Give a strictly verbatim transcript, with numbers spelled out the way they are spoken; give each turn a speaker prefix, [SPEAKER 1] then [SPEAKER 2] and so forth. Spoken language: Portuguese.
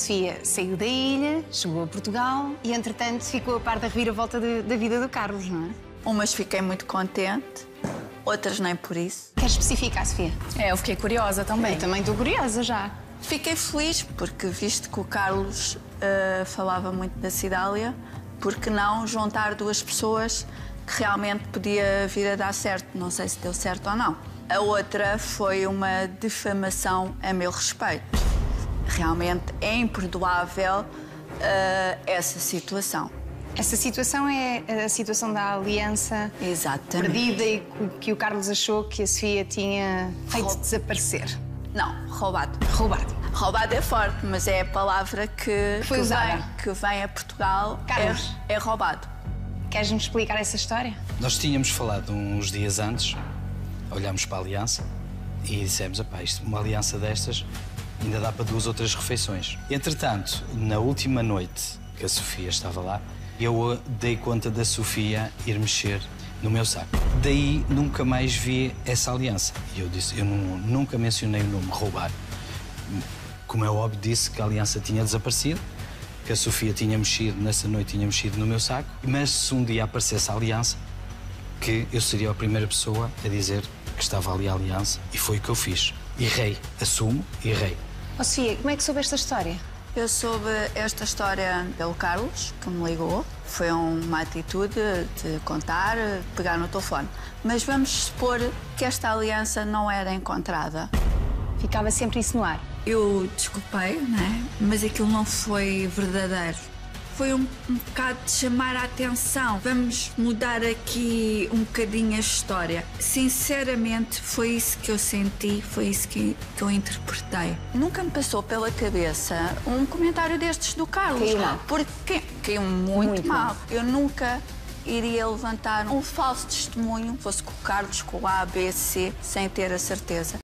[SPEAKER 1] Sofia saiu da ilha, chegou a Portugal e, entretanto, ficou a par da reviravolta de, da vida do Carlos, não é?
[SPEAKER 2] Umas fiquei muito contente, outras nem por isso.
[SPEAKER 1] Queres especificar, Sofia?
[SPEAKER 3] É, eu fiquei curiosa também.
[SPEAKER 1] Eu também estou curiosa já.
[SPEAKER 2] Fiquei feliz porque, visto que o Carlos uh, falava muito da Cidália, por que não juntar duas pessoas que realmente podia vir a dar certo? Não sei se deu certo ou não. A outra foi uma difamação a meu respeito. Realmente é imperdoável uh, essa situação.
[SPEAKER 1] Essa situação é a situação da aliança
[SPEAKER 2] Exatamente.
[SPEAKER 1] Perdida e que o Carlos achou que a Sofia tinha feito
[SPEAKER 2] Roub...
[SPEAKER 1] desaparecer.
[SPEAKER 2] Não, roubado.
[SPEAKER 1] Roubado.
[SPEAKER 2] Roubado é forte, mas é a palavra que,
[SPEAKER 1] Foi
[SPEAKER 2] que,
[SPEAKER 1] usada.
[SPEAKER 2] vem, que vem a Portugal.
[SPEAKER 1] Carlos.
[SPEAKER 2] É, é roubado.
[SPEAKER 1] Queres-me explicar essa história?
[SPEAKER 4] Nós tínhamos falado uns dias antes, olhámos para a aliança e dissemos, epá, isto, uma aliança destas ainda dá para duas outras refeições. Entretanto, na última noite que a Sofia estava lá, eu dei conta da Sofia ir mexer no meu saco. Daí nunca mais vi essa aliança. E eu disse, eu não, nunca mencionei o nome roubar. Como é óbvio, disse que a aliança tinha desaparecido, que a Sofia tinha mexido, nessa noite tinha mexido no meu saco, mas se um dia aparecesse a aliança, que eu seria a primeira pessoa a dizer que estava ali a aliança, e foi o que eu fiz. Errei, assumo, errei.
[SPEAKER 1] Oh, Sofia, como é que soube esta história?
[SPEAKER 2] Eu soube esta história pelo Carlos, que me ligou. Foi uma atitude de contar, pegar no telefone. Mas vamos supor que esta aliança não era encontrada.
[SPEAKER 1] Ficava sempre isso no ar.
[SPEAKER 2] Eu desculpei, né? Mas aquilo não foi verdadeiro. Foi um, um bocado de chamar a atenção. Vamos mudar aqui um bocadinho a história. Sinceramente, foi isso que eu senti, foi isso que, que eu interpretei. Nunca me passou pela cabeça um comentário destes do Carlos.
[SPEAKER 1] Caiu mal.
[SPEAKER 2] Porque caiu muito,
[SPEAKER 1] Muito
[SPEAKER 2] mal.
[SPEAKER 1] mal.
[SPEAKER 2] Eu nunca iria levantar um falso testemunho, fosse com o Carlos, com o A, B, C, sem ter a certeza.